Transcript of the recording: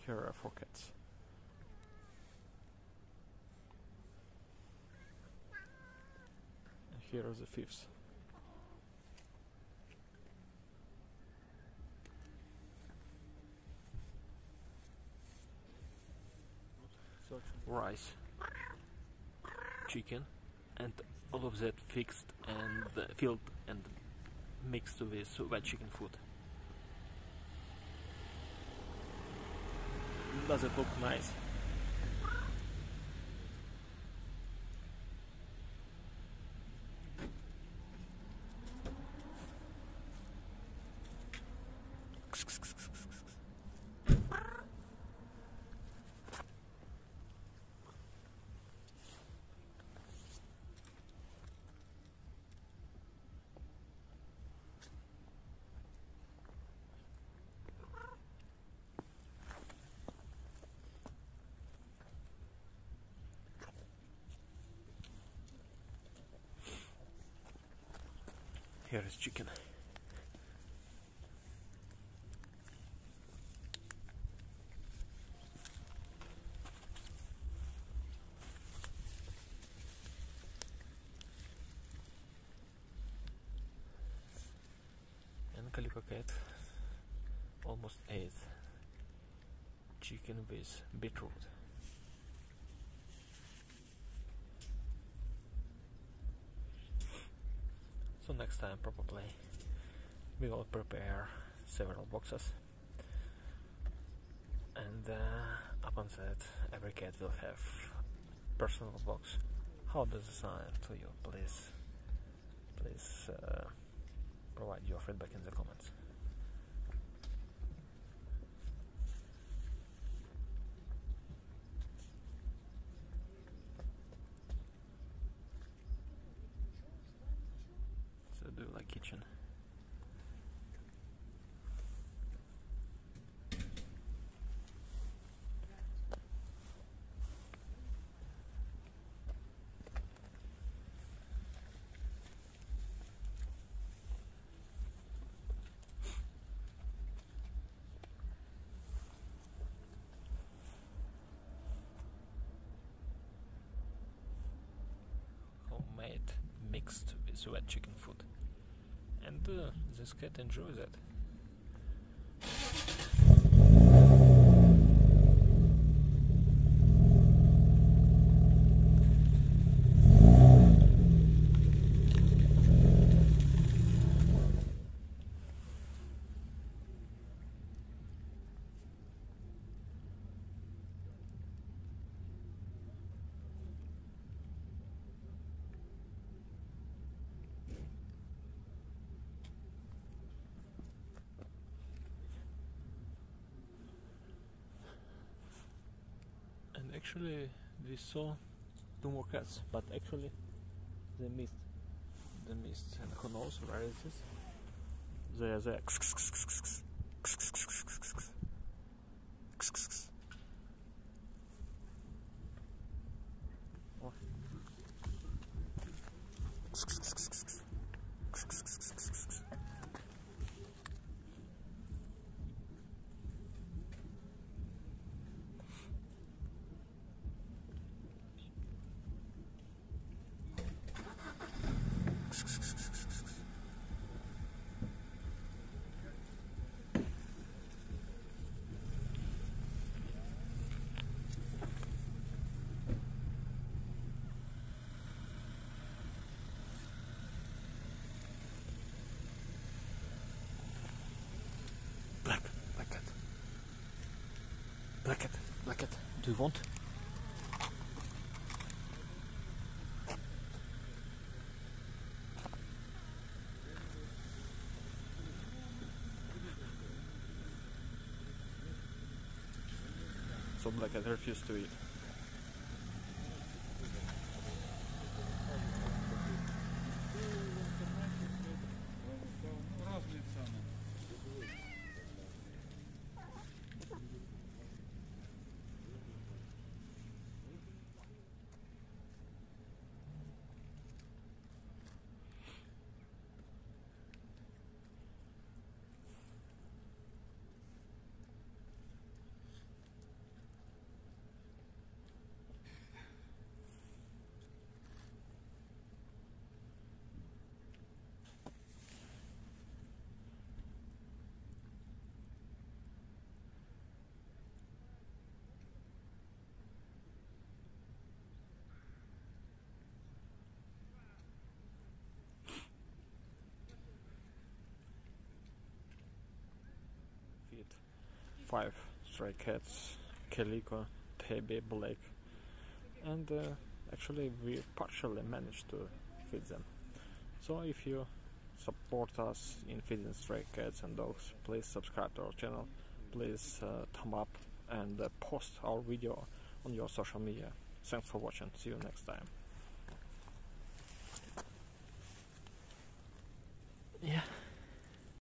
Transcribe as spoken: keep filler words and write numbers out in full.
Here are four cats. And here are the fifth. Rice, chicken, and all of that fixed and uh, filled and mixed with wet chicken food. Does it look nice? Here is chicken. And Calico cat almost ate chicken with beetroot. So next time probably we will prepare several boxes, and uh, upon that every cat will have personal box. How does it sound to you? Please, please uh, provide your feedback in the comments. So do you like kitchen? Homemade mixed with wet chicken food. And uh, this cat enjoys it. Actually, we saw two more cats, but actually they missed. They missed, and who knows where is this? They are there. Oh. Black, black cat. Black cat, black cat. Do you want? So black cat refused to eat. five stray cats, Calico, Tabby, Blake, and uh, actually we partially managed to feed them. So if you support us in feeding stray cats and dogs, please subscribe to our channel, please uh, thumb up and uh, post our video on your social media. Thanks for watching, see you next time.